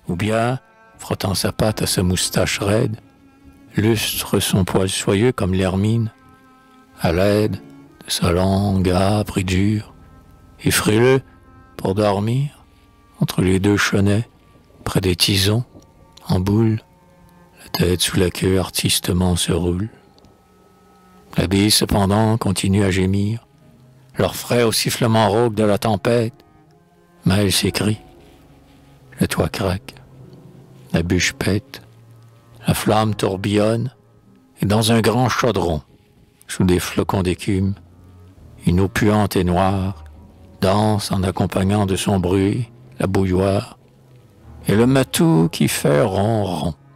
ou bien, frottant sa patte à sa moustache raide, lustre son poil soyeux comme l'hermine, à l'aide de sa langue âpre et dure, et frileux pour dormir, entre les deux chenets, près des tisons, en boule, la tête sous la queue artistement se roule. La bise, cependant, continue à gémir, leur frais au sifflement rauque de la tempête, mais elle s'écrie. Le toit craque, la bûche pète, la flamme tourbillonne, et dans un grand chaudron, sous des flocons d'écume, une eau puante et noire danse en accompagnant de son bruit la bouilloire, et le matou qui fait ronron.